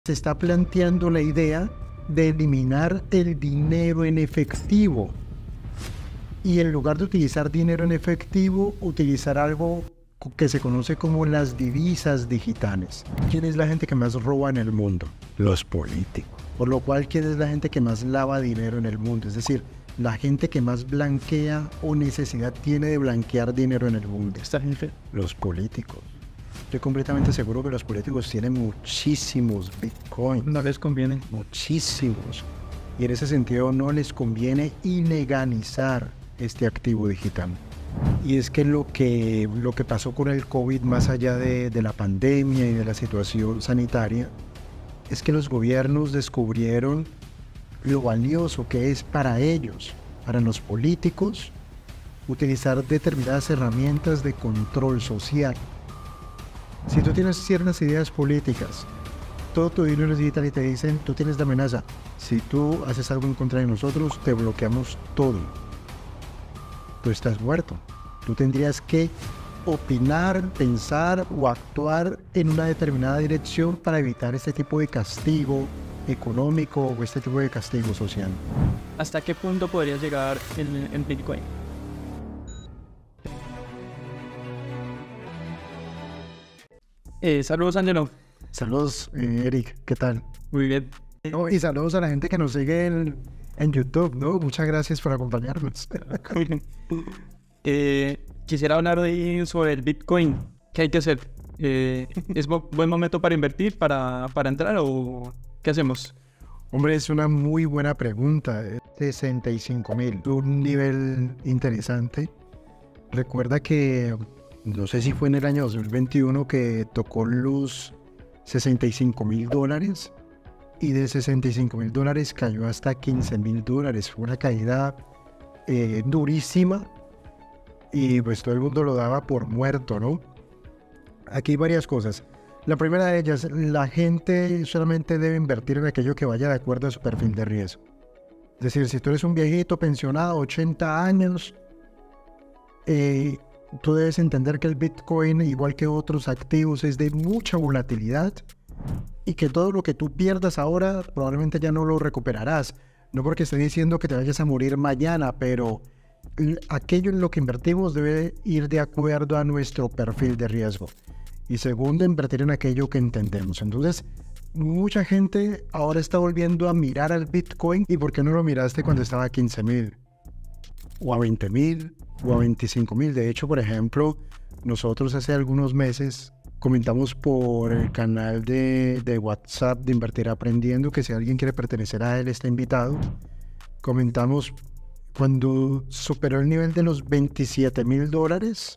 Se está planteando la idea de eliminar el dinero en efectivo y en lugar de utilizar dinero en efectivo, utilizar algo que se conoce como las divisas digitales. ¿Quién es la gente que más roba en el mundo? Los políticos. Por lo cual, ¿quién es la gente que más lava dinero en el mundo? Es decir, la gente que más blanquea o necesidad tiene de blanquear dinero en el mundo. ¿Esta gente? Los políticos. Estoy completamente seguro que los políticos tienen muchísimos bitcoins. No les conviene. Muchísimos. Y en ese sentido no les conviene ilegalizar este activo digital. Y es que lo que pasó con el COVID, más allá de la pandemia y de la situación sanitaria, es que los gobiernos descubrieron lo valioso que es para ellos, para los políticos, utilizar determinadas herramientas de control social. Si tú tienes ciertas ideas políticas, todo tu dinero es digital y te dicen, tú tienes la amenaza, si tú haces algo en contra de nosotros, te bloqueamos todo. Tú estás muerto. Tú tendrías que opinar, pensar o actuar en una determinada dirección para evitar este tipo de castigo económico o este tipo de castigo social. ¿Hasta qué punto podría llegar el Bitcoin? Saludos, Angelo. Saludos, Eric, ¿qué tal? Muy bien. No, y saludos a la gente que nos sigue en YouTube, ¿no? Muchas gracias por acompañarnos. Quisiera hablar sobre el Bitcoin. ¿Qué hay que hacer? ¿Es buen momento para invertir, para entrar o qué hacemos? Hombre, es una muy buena pregunta. 65,000, un nivel interesante. Recuerda que, no sé si fue en el año 2021 que tocó los $65,000 y de $65,000 cayó hasta $15,000. Fue una caída durísima y pues todo el mundo lo daba por muerto, ¿no? Aquí hay varias cosas. La primera de ellas, la gente solamente debe invertir en aquello que vaya de acuerdo a su perfil de riesgo. Es decir, si tú eres un viejito pensionado, 80 años, tú debes entender que el Bitcoin, igual que otros activos, es de mucha volatilidad y que todo lo que tú pierdas ahora probablemente ya no lo recuperarás. No porque esté diciendo que te vayas a morir mañana, pero aquello en lo que invertimos debe ir de acuerdo a nuestro perfil de riesgo. Y segundo, invertir en aquello que entendemos. Entonces, mucha gente ahora está volviendo a mirar al Bitcoin. ¿Y por qué no lo miraste cuando estaba a 15,000? O a 20,000, o a 25,000. De hecho, por ejemplo, nosotros hace algunos meses comentamos por el canal de WhatsApp de Invertir Aprendiendo, que si alguien quiere pertenecer a él está invitado. Comentamos cuando superó el nivel de los $27,000,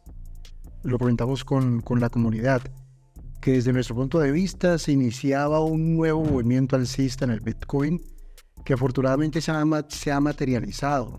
lo comentamos con la comunidad, que desde nuestro punto de vista se iniciaba un nuevo movimiento alcista en el Bitcoin, que afortunadamente se ha materializado.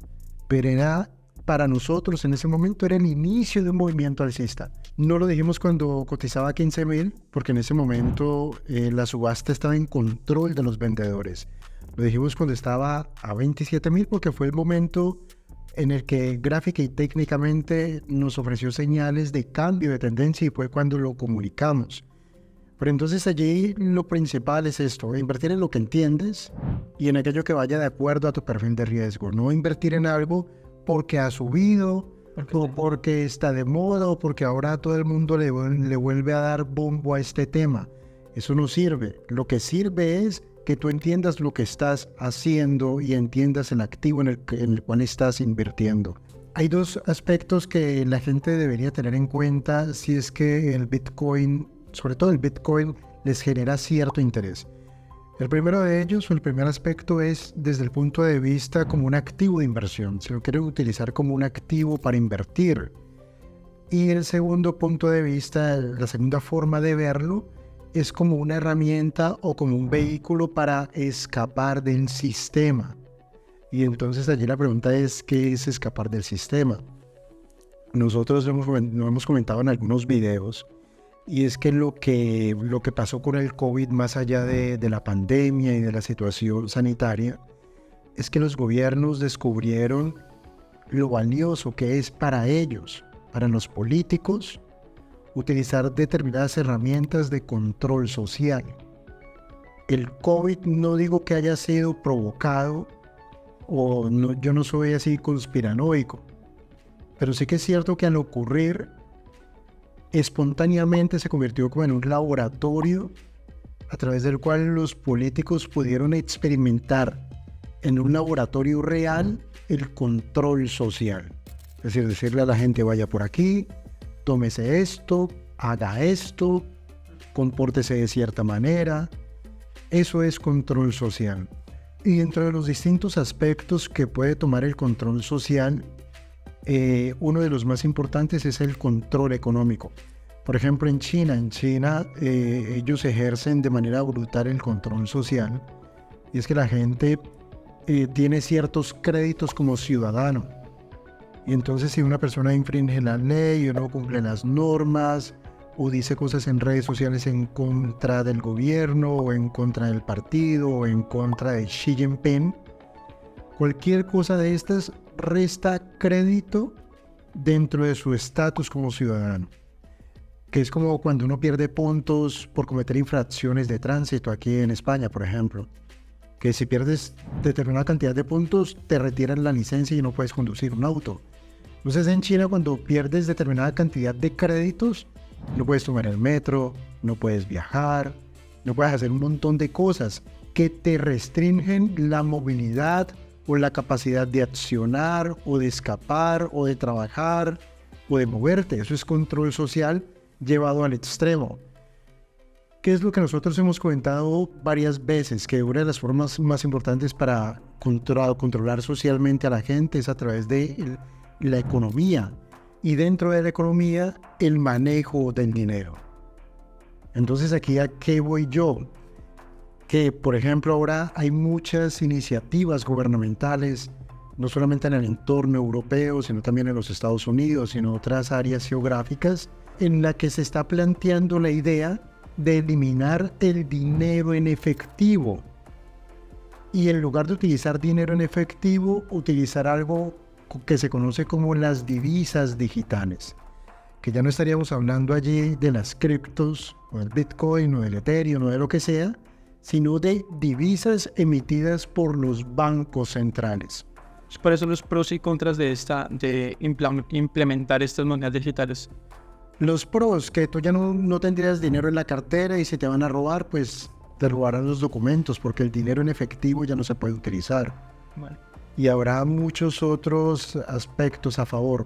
Pero era, para nosotros en ese momento, era el inicio de un movimiento alcista. No lo dijimos cuando cotizaba a 15,000, porque en ese momento la subasta estaba en control de los vendedores. Lo dijimos cuando estaba a 27,000, porque fue el momento en el que gráfica y técnicamente nos ofreció señales de cambio de tendencia y fue cuando lo comunicamos. Pero entonces allí lo principal es esto, invertir en lo que entiendes y en aquello que vaya de acuerdo a tu perfil de riesgo. No invertir en algo porque ha subido o porque está de moda o porque ahora todo el mundo le vuelve a dar bombo a este tema. Eso no sirve. Lo que sirve es que tú entiendas lo que estás haciendo y entiendas el activo en el cual estás invirtiendo. Hay dos aspectos que la gente debería tener en cuenta si es que el Bitcoin, sobre todo el Bitcoin, les genera cierto interés. El primero de ellos, o el primer aspecto, es desde el punto de vista como un activo de inversión. Se lo quieren utilizar como un activo para invertir. Y el segundo punto de vista, la segunda forma de verlo, es como una herramienta o como un vehículo para escapar del sistema. Y entonces allí la pregunta es, ¿qué es escapar del sistema? Nosotros lo hemos comentado en algunos videos, y es que lo que pasó con el COVID, más allá de la pandemia y de la situación sanitaria, es que los gobiernos descubrieron lo valioso que es para ellos, para los políticos, utilizar determinadas herramientas de control social. el COVID no digo que haya sido provocado, o no, yo no soy así conspiranoico, pero sí que es cierto que al ocurrir, espontáneamente se convirtió como en un laboratorio a través del cual los políticos pudieron experimentar en un laboratorio real el control social. Es decir, decirle a la gente, vaya por aquí, tómese esto, haga esto, compórtese de cierta manera. Eso es control social. Y dentro de los distintos aspectos que puede tomar el control social, uno de los más importantes es el control económico. Por ejemplo, en China, ellos ejercen de manera brutal el control social. Y es que la gente tiene ciertos créditos como ciudadano. Y entonces si una persona infringe la ley o no cumple las normas, o dice cosas en redes sociales en contra del gobierno, o en contra del partido, o en contra de Xi Jinping, cualquier cosa de estas resta crédito dentro de su estatus como ciudadano. Que es como cuando uno pierde puntos por cometer infracciones de tránsito aquí en España, por ejemplo. Que si pierdes determinada cantidad de puntos, te retiran la licencia y no puedes conducir un auto. Entonces en China, cuando pierdes determinada cantidad de créditos, no puedes tomar el metro, no puedes viajar, no puedes hacer un montón de cosas que te restringen la movilidad o la capacidad de accionar o de escapar o de trabajar o de moverte. Eso es control social llevado al extremo. ¿Qué es lo que nosotros hemos comentado varias veces? Que una de las formas más importantes para controlar socialmente a la gente es a través de la economía. Y dentro de la economía, el manejo del dinero. Entonces, ¿aquí a qué voy yo? Que, por ejemplo, ahora hay muchas iniciativas gubernamentales, no solamente en el entorno europeo, sino también en los Estados Unidos y en otras áreas geográficas, en la que se está planteando la idea de eliminar el dinero en efectivo. Y en lugar de utilizar dinero en efectivo, utilizar algo que se conoce como las divisas digitales. Que ya no estaríamos hablando allí de las criptos, o del Bitcoin, o del Ethereum, o de lo que sea, sino de divisas emitidas por los bancos centrales. Por eso los pros y contras de implementar estas monedas digitales. Los pros, que tú ya no tendrías dinero en la cartera y si te van a robar, pues te robarán los documentos, porque el dinero en efectivo ya no se puede utilizar. Bueno. Y habrá muchos otros aspectos a favor.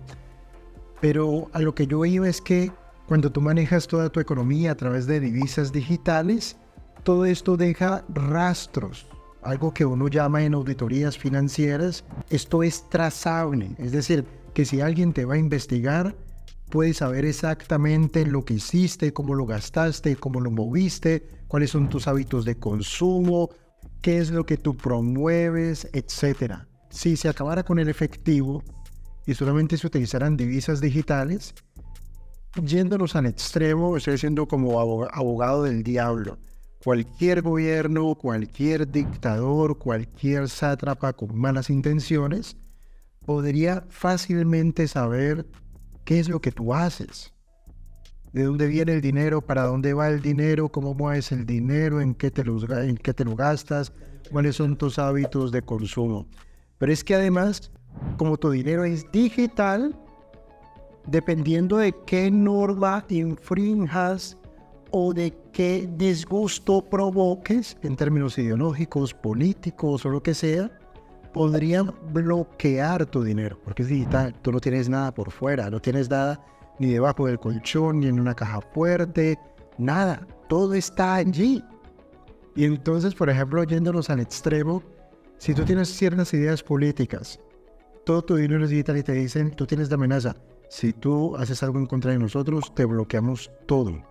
Pero a lo que yo iba es que cuando tú manejas toda tu economía a través de divisas digitales, todo esto deja rastros, algo que uno llama en auditorías financieras, esto es trazable, es decir, que si alguien te va a investigar, puedes saber exactamente lo que hiciste, cómo lo gastaste, cómo lo moviste, cuáles son tus hábitos de consumo, qué es lo que tú promueves, etc. Si se acabara con el efectivo y solamente se utilizaran divisas digitales, yéndonos al extremo, estoy siendo como abogado del diablo. Cualquier gobierno, cualquier dictador, cualquier sátrapa con malas intenciones podría fácilmente saber qué es lo que tú haces, de dónde viene el dinero, para dónde va el dinero, cómo mueves el dinero, en qué te lo gastas, cuáles son tus hábitos de consumo. Pero es que además, como tu dinero es digital, dependiendo de qué norma infrinjas o de qué disgusto provoques en términos ideológicos, políticos o lo que sea, podrían bloquear tu dinero, porque es digital, tú no tienes nada por fuera, no tienes nada ni debajo del colchón, ni en una caja fuerte, nada, todo está allí. Y entonces, por ejemplo, yéndonos al extremo, si tú tienes ciertas ideas políticas, todo tu dinero es digital y te dicen, tú tienes la amenaza, si tú haces algo en contra de nosotros, te bloqueamos todo.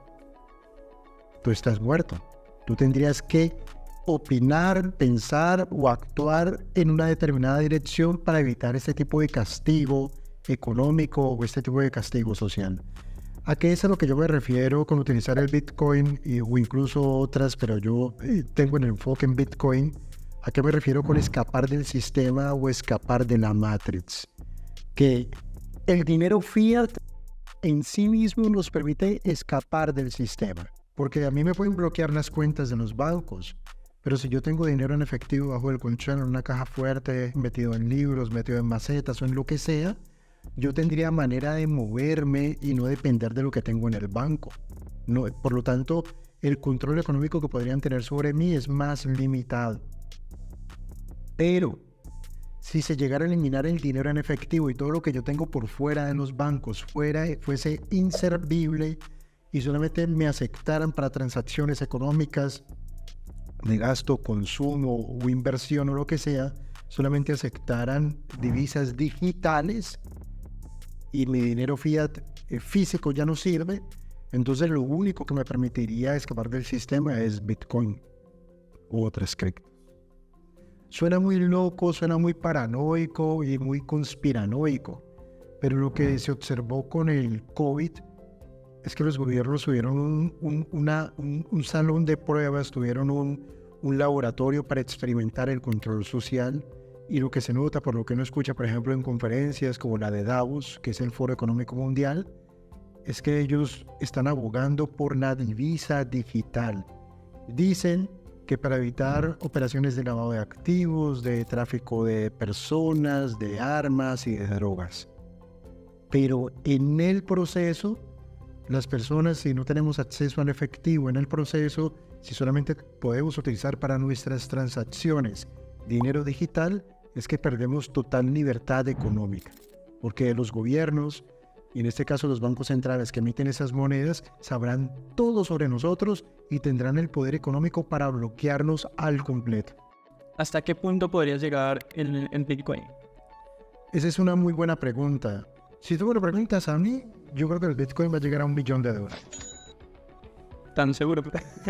Tú estás muerto. Tú tendrías que opinar, pensar o actuar en una determinada dirección para evitar este tipo de castigo económico o este tipo de castigo social. ¿A qué es a lo que yo me refiero con utilizar el Bitcoin o incluso otras, pero yo tengo el enfoque en Bitcoin? ¿A qué me refiero con escapar del sistema o escapar de la Matrix? Que el dinero fiat en sí mismo nos permite escapar del sistema. Porque a mí me pueden bloquear las cuentas de los bancos, Pero si yo tengo dinero en efectivo bajo el colchón, en una caja fuerte, metido en libros, metido en macetas o en lo que sea, yo tendría manera de moverme y no depender de lo que tengo en el banco. No, por lo tanto, el control económico que podrían tener sobre mí es más limitado. Pero si se llegara a eliminar el dinero en efectivo y todo lo que yo tengo por fuera de los bancos fuese inservible y solamente me aceptaran para transacciones económicas de gasto, consumo o inversión o lo que sea, solamente aceptaran divisas digitales y mi dinero fiat físico ya no sirve, entonces lo único que me permitiría escapar del sistema es Bitcoin u otras criptos. Suena muy loco, suena muy paranoico y muy conspiranoico, pero lo que se observó con el COVID es que los gobiernos tuvieron un salón de pruebas, tuvieron un laboratorio para experimentar el control social, y lo que se nota, por lo que uno escucha, por ejemplo, en conferencias como la de Davos, que es el Foro Económico Mundial, es que ellos están abogando por la divisa digital. Dicen que para evitar operaciones de lavado de activos, de tráfico de personas, de armas y de drogas. Pero en el proceso, las personas, si no tenemos acceso al efectivo en el proceso, si solamente podemos utilizar para nuestras transacciones dinero digital, es que perdemos total libertad económica, porque los gobiernos, y en este caso los bancos centrales que emiten esas monedas, sabrán todo sobre nosotros y tendrán el poder económico para bloquearnos al completo. ¿Hasta qué punto podría llegar el Bitcoin? Esa es una muy buena pregunta. Si tú me lo preguntas a mí, yo creo que el Bitcoin va a llegar a $1 billón. ¿Tan seguro?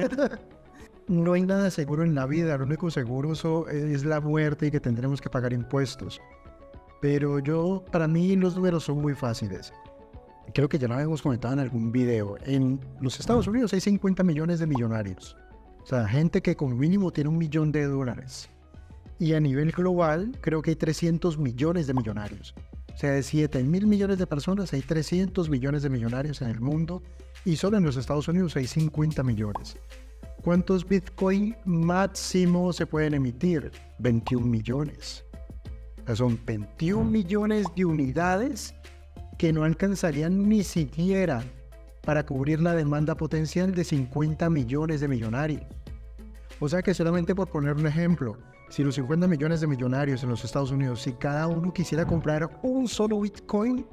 No hay nada seguro en la vida, lo único seguro es la muerte y que tendremos que pagar impuestos. Pero para mí los números son muy fáciles. Creo que ya lo habíamos comentado en algún video. En los Estados Unidos hay 50 millones de millonarios. O sea, gente que como mínimo tiene $1 millón. Y a nivel global, creo que hay 300 millones de millonarios. O sea, de 7.000 millones de personas, hay 300 millones de millonarios en el mundo. Y solo en los Estados Unidos hay 50 millones. ¿Cuántos Bitcoin máximo se pueden emitir? 21 millones. O sea, son 21 millones de unidades que no alcanzarían ni siquiera para cubrir la demanda potencial de 50 millones de millonarios. O sea que solamente por poner un ejemplo, si los 50 millones de millonarios en los Estados Unidos, si cada uno quisiera comprar un solo Bitcoin,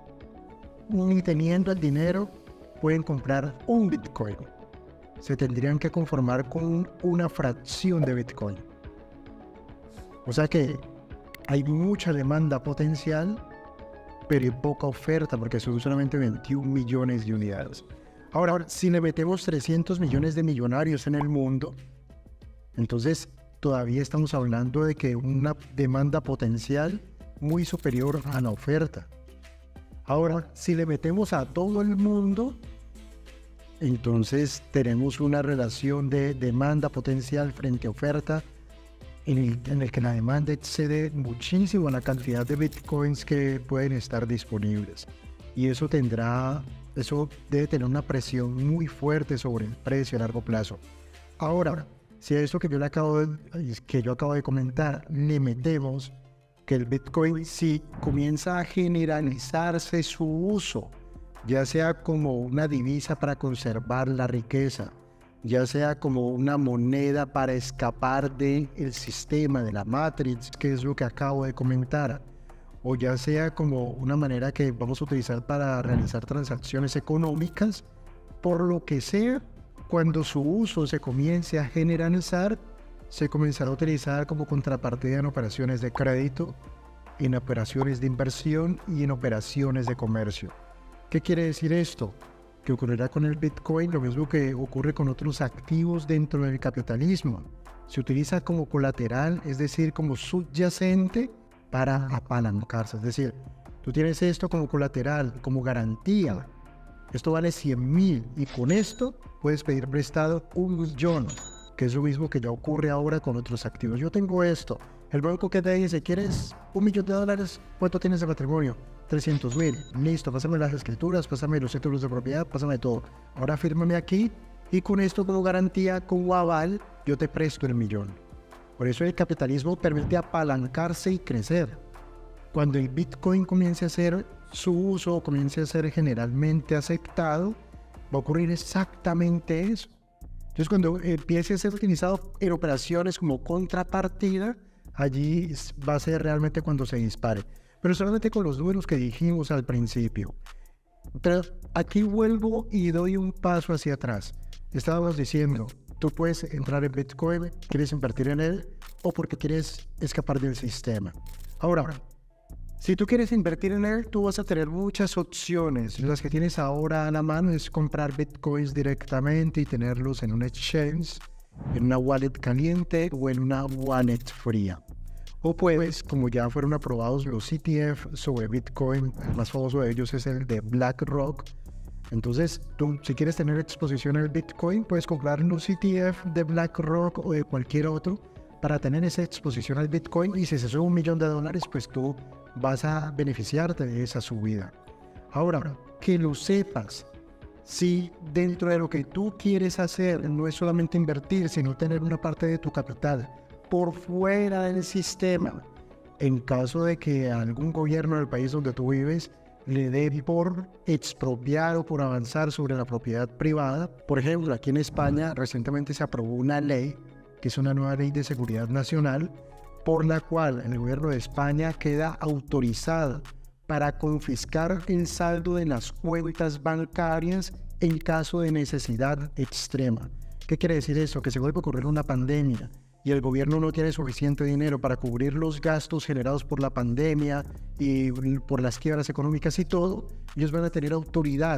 ni teniendo el dinero, pueden comprar un Bitcoin. Se tendrían que conformar con una fracción de Bitcoin. O sea que hay mucha demanda potencial, pero hay poca oferta porque son solamente 21 millones de unidades. Ahora, si le metemos 300 millones de millonarios en el mundo, entonces todavía estamos hablando de que una demanda potencial muy superior a la oferta. Ahora, si le metemos a todo el mundo, entonces tenemos una relación de demanda potencial frente a oferta en el que la demanda excede muchísimo a la cantidad de bitcoins que pueden estar disponibles. Y eso debe tener una presión muy fuerte sobre el precio a largo plazo. Ahora, si a eso que yo acabo de comentar le metemos que el Bitcoin sí comienza a generalizarse su uso, ya sea como una divisa para conservar la riqueza, ya sea como una moneda para escapar del sistema, de la Matrix, que es lo que acabo de comentar, o ya sea como una manera que vamos a utilizar para realizar transacciones económicas, por lo que sea, cuando su uso se comience a generalizar, se comenzará a utilizar como contrapartida en operaciones de crédito, en operaciones de inversión y en operaciones de comercio. ¿Qué quiere decir esto? Que ocurrirá con el Bitcoin lo mismo que ocurre con otros activos dentro del capitalismo. Se utiliza como colateral, es decir, como subyacente para apalancarse. Es decir, tú tienes esto como colateral, como garantía. Esto vale 100.000 y con esto puedes pedir prestado 1 millón, que es lo mismo que ya ocurre ahora con otros activos. Yo tengo esto. El banco que te dice, ¿quieres $1 millón? ¿Cuánto tienes de patrimonio? 300.000. Listo, pásame las escrituras, pásame los títulos de propiedad, pásame todo. Ahora fírmame aquí y con esto como garantía, como aval, yo te presto el millón. Por eso el capitalismo permite apalancarse y crecer. Cuando el Bitcoin comience a hacer su uso, comience a ser generalmente aceptado, va a ocurrir exactamente eso. Entonces, cuando empiece a ser utilizado en operaciones como contrapartida, allí va a ser realmente cuando se dispare. Pero solamente con los números que dijimos al principio. Pero aquí vuelvo y doy un paso hacia atrás. Estábamos diciendo, tú puedes entrar en Bitcoin, quieres invertir en él, o porque quieres escapar del sistema. Ahora, si tú quieres invertir en él, tú vas a tener muchas opciones. Las que tienes ahora a la mano es comprar bitcoins directamente y tenerlos en un exchange, en una wallet caliente o en una wallet fría. O puedes, como ya fueron aprobados los ETF sobre Bitcoin, el más famoso de ellos es el de BlackRock. Entonces, tú si quieres tener exposición al Bitcoin, puedes comprar un ETF de BlackRock o de cualquier otro para tener esa exposición al Bitcoin, y si se sube $1 millón, pues tú vas a beneficiarte de esa subida. Ahora, que lo sepas, si dentro de lo que tú quieres hacer no es solamente invertir, sino tener una parte de tu capital por fuera del sistema, en caso de que algún gobierno del país donde tú vives le dé por expropiar o por avanzar sobre la propiedad privada. Por ejemplo, aquí en España recientemente se aprobó una ley, que es una nueva ley de seguridad nacional, por la cual el gobierno de España queda autorizado para confiscar el saldo de las cuentas bancarias en caso de necesidad extrema. ¿Qué quiere decir eso? Que se vuelve a ocurrir una pandemia y el gobierno no tiene suficiente dinero para cubrir los gastos generados por la pandemia y por las quiebras económicas y todo, ellos van a tener autoridad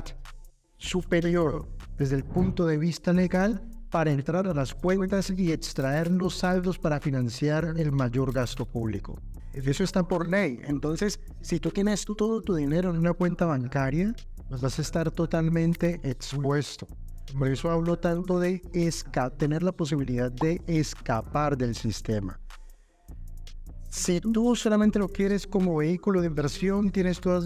superior desde el punto de vista legal para entrar a las cuentas y extraer los saldos para financiar el mayor gasto público. Eso está por ley. Entonces, si tú tienes todo tu dinero en una cuenta bancaria, pues vas a estar totalmente expuesto. Por eso hablo tanto de tener la posibilidad de escapar del sistema. Si tú solamente lo quieres como vehículo de inversión, tienes todas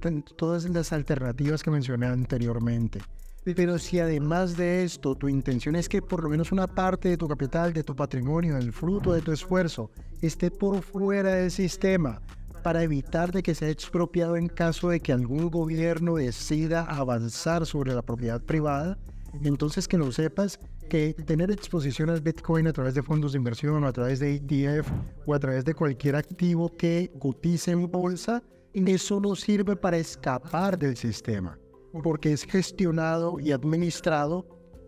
las alternativas que mencioné anteriormente. Pero si además de esto tu intención es que por lo menos una parte de tu capital, de tu patrimonio, del fruto de tu esfuerzo, esté por fuera del sistema para evitar de que sea expropiado en caso de que algún gobierno decida avanzar sobre la propiedad privada, entonces que lo sepas, que tener exposición al Bitcoin a través de fondos de inversión o a través de ETF o a través de cualquier activo que cotice en bolsa, eso no sirve para escapar del sistema, porque es gestionado y administrado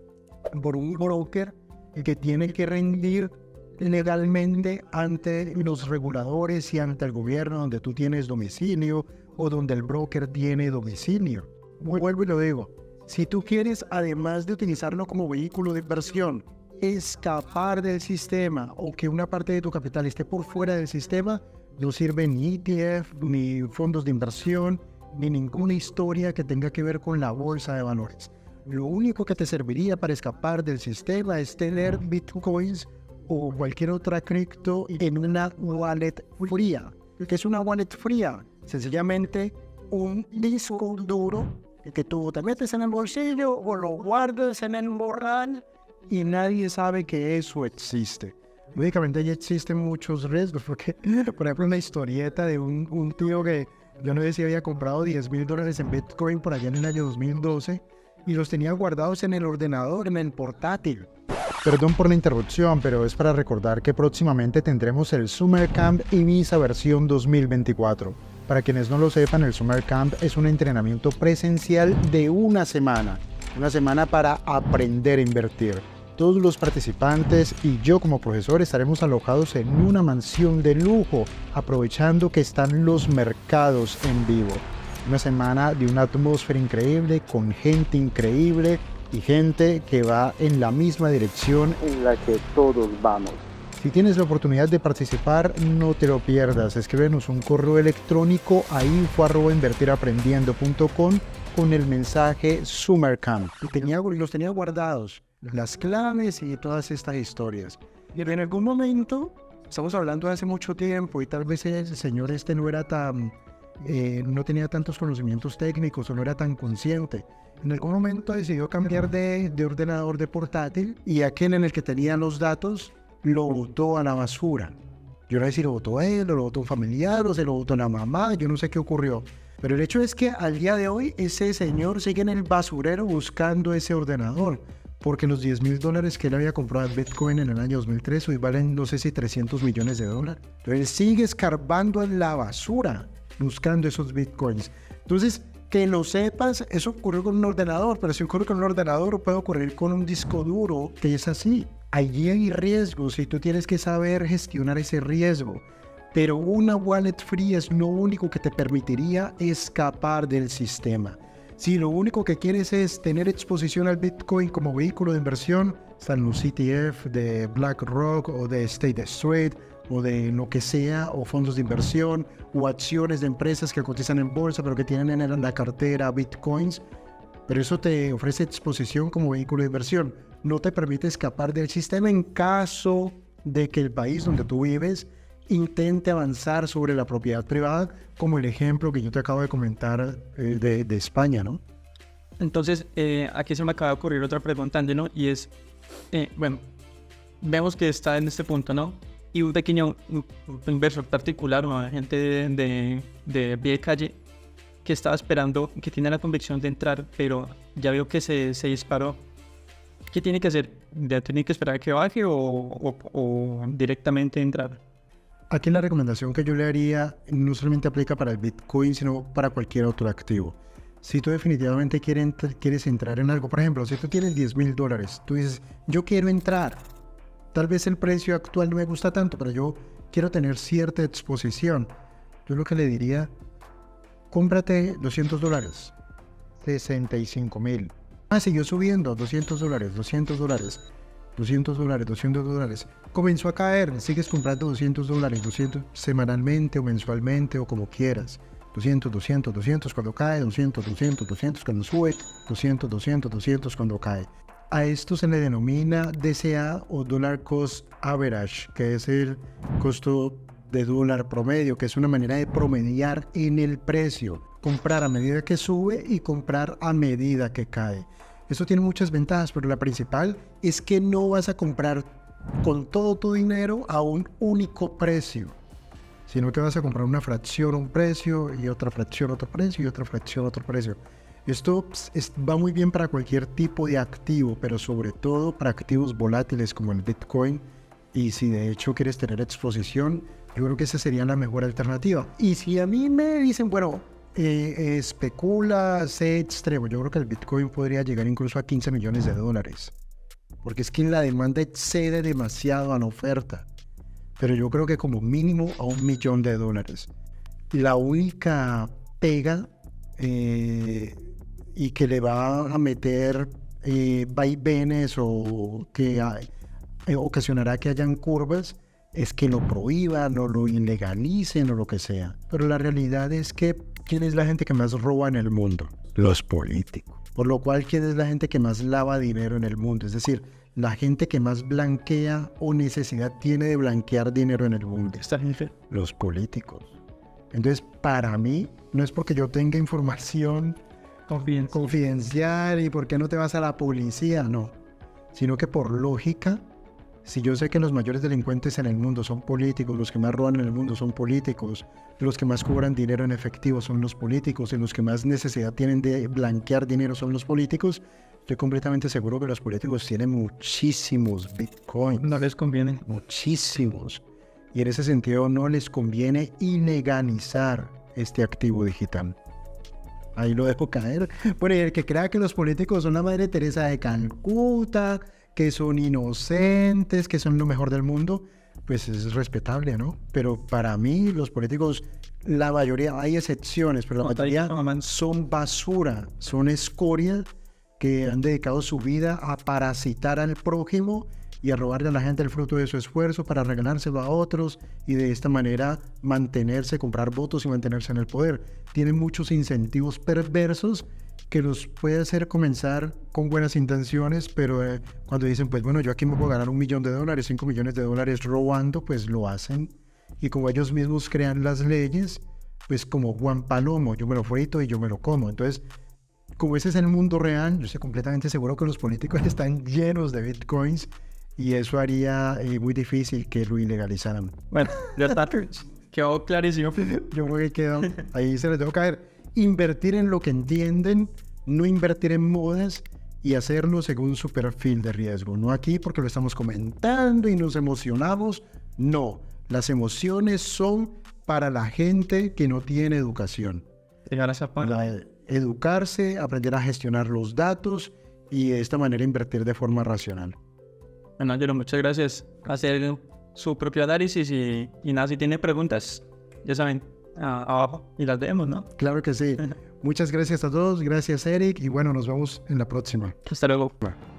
por un broker que tiene que rendir legalmente ante los reguladores y ante el gobierno donde tú tienes domicilio o donde el broker tiene domicilio. Vuelvo y lo digo, si tú quieres, además de utilizarlo como vehículo de inversión, escapar del sistema o que una parte de tu capital esté por fuera del sistema, no sirve ni ETF, ni fondos de inversión, ni ninguna historia que tenga que ver con la bolsa de valores. Lo único que te serviría para escapar del sistema es tener bitcoins o cualquier otra cripto en una wallet fría. ¿Qué es una wallet fría? Sencillamente un disco duro que tú te metes en el bolsillo o lo guardas en el morral y nadie sabe que eso existe. Lógicamente ya existen muchos riesgos, porque por ejemplo una historieta de un tío que yo no sé si había comprado $10,000 en Bitcoin por allá en el año 2012 y los tenía guardados en el ordenador, en el portátil. Perdón por la interrupción, pero es para recordar que próximamente tendremos el Summer Camp Ibiza versión 2024. Para quienes no lo sepan, el Summer Camp es un entrenamiento presencial de una semana para aprender a invertir. Todos los participantes y yo como profesor estaremos alojados en una mansión de lujo, aprovechando que están los mercados en vivo. Una semana de una atmósfera increíble, con gente increíble y gente que va en la misma dirección en la que todos vamos. Si tienes la oportunidad de participar, no te lo pierdas. Escríbenos un correo electrónico a info@invertiraprendiendo.com con el mensaje SummerCamp. Los tenía guardados, las claves y todas estas historias. Y en algún momento, estamos hablando de hace mucho tiempo y tal vez el señor no era tan no tenía tantos conocimientos técnicos o no era tan consciente. En algún momento decidió cambiar de ordenador de portátil y aquel en el que tenía los datos lo botó a la basura. Yo no sé si lo votó él, o lo votó un familiar, o se lo votó la mamá, yo no sé qué ocurrió. Pero el hecho es que al día de hoy ese señor sigue en el basurero buscando ese ordenador. Porque los $10,000 que él había comprado en Bitcoin en el año 2003 hoy valen no sé si $300 millones. Entonces él sigue escarbando en la basura buscando esos Bitcoins. Entonces, que lo sepas, eso ocurrió con un ordenador, pero si ocurre con un ordenador puede ocurrir con un disco duro, que es así. Allí hay riesgos y tú tienes que saber gestionar ese riesgo. Pero una wallet free es lo único que te permitiría escapar del sistema. Si lo único que quieres es tener exposición al Bitcoin como vehículo de inversión, están los ETF de BlackRock o de State Street o de lo que sea, o fondos de inversión o acciones de empresas que cotizan en bolsa pero que tienen en la cartera Bitcoins. Pero eso te ofrece exposición como vehículo de inversión. No te permite escapar del sistema en caso de que el país donde tú vives intente avanzar sobre la propiedad privada, como el ejemplo que yo te acabo de comentar de España, ¿no? Entonces, aquí se me acaba de ocurrir otra pregunta, ¿no? Y es, bueno, vemos que está en este punto, ¿no? Y un pequeño inversor particular, una gente de pie de calle, que estaba esperando, que tiene la convicción de entrar, pero ya veo que se disparó. ¿Qué tiene que hacer? ¿Ya tiene que esperar a que baje o directamente entrar? Aquí la recomendación que yo le haría no solamente aplica para el Bitcoin, sino para cualquier otro activo. Si tú definitivamente quieres entrar en algo, por ejemplo, si tú tienes $10,000, tú dices, yo quiero entrar. Tal vez el precio actual no me gusta tanto, pero yo quiero tener cierta exposición. Yo lo que le diría, cómprate $200. 65,000. Siguió subiendo, $200, $200. $200. Comenzó a caer, sigues comprando $200, 200 semanalmente o mensualmente o como quieras. 200 cuando cae, 200 cuando sube, 200 cuando cae. A esto se le denomina DCA o Dollar Cost Average, que es el costo de dólar promedio, que es una manera de promediar en el precio. Comprar a medida que sube y comprar a medida que cae. Eso tiene muchas ventajas, pero la principal es que no vas a comprar con todo tu dinero a un único precio, sino que vas a comprar una fracción a un precio y otra fracción a otro precio y otra fracción a otro precio. Esto va muy bien para cualquier tipo de activo, pero sobre todo para activos volátiles como el Bitcoin. Y si de hecho quieres tener exposición, yo creo que esa sería la mejor alternativa. Y si a mí me dicen, bueno, especula, sé extremo, yo creo que el Bitcoin podría llegar incluso a $15 millones, porque es que la demanda excede demasiado a la oferta, pero yo creo que como mínimo a $1 millón. La única pega y que le va a meter vaivenes o que ocasionará que hayan curvas es que lo prohíban o lo ilegalicen o lo que sea. Pero la realidad es que ¿quién es la gente que más roba en el mundo? Los políticos. Por lo cual, ¿quién es la gente que más lava dinero en el mundo? Es decir, la gente que más blanquea o necesidad tiene de blanquear dinero en el mundo. ¿Esta gente? Los políticos. Entonces, para mí, no es porque yo tenga información confidencial y por qué no te vas a la policía, no. Sino que por lógica, si yo sé que los mayores delincuentes en el mundo son políticos, los que más roban en el mundo son políticos, los que más cobran dinero en efectivo son los políticos y los que más necesidad tienen de blanquear dinero son los políticos, estoy completamente seguro que los políticos tienen muchísimos bitcoins. No les conviene. Muchísimos. Y en ese sentido no les conviene ilegalizar este activo digital. Ahí lo dejo caer. Bueno, y el que crea que los políticos son la Madre Teresa de Calcuta, que son inocentes, que son lo mejor del mundo, pues es respetable, ¿no? Pero para mí los políticos, la mayoría, hay excepciones, pero la mayoría son basura, son escoria que han dedicado su vida a parasitar al prójimo y a robarle a la gente el fruto de su esfuerzo para regalárselo a otros y de esta manera mantenerse, comprar votos y mantenerse en el poder. Tienen muchos incentivos perversos que los puede hacer comenzar con buenas intenciones, pero cuando dicen, pues bueno, yo aquí me puedo ganar $1 millón, $5 millones robando, pues lo hacen. Y como ellos mismos crean las leyes, pues como Juan Palomo, yo me lo frito y yo me lo como. Entonces, como ese es el mundo real, yo estoy completamente seguro que los políticos están llenos de bitcoins y eso haría muy difícil que lo ilegalizaran. Bueno, ya está. Quedó clarísimo. Yo creo que queda, ahí se les debe caer. Invertir en lo que entienden, no invertir en modas y hacerlo según su perfil de riesgo. No aquí porque lo estamos comentando y nos emocionamos. No, las emociones son para la gente que no tiene educación. Para educarse, aprender a gestionar los datos y de esta manera invertir de forma racional. Bueno, Angelo, muchas gracias. Hacer su propio análisis y nada, si tiene preguntas, ya saben, abajo y las vemos, ¿no? Claro que sí. Muchas gracias a todos, gracias Eric y bueno, nos vemos en la próxima. Hasta luego.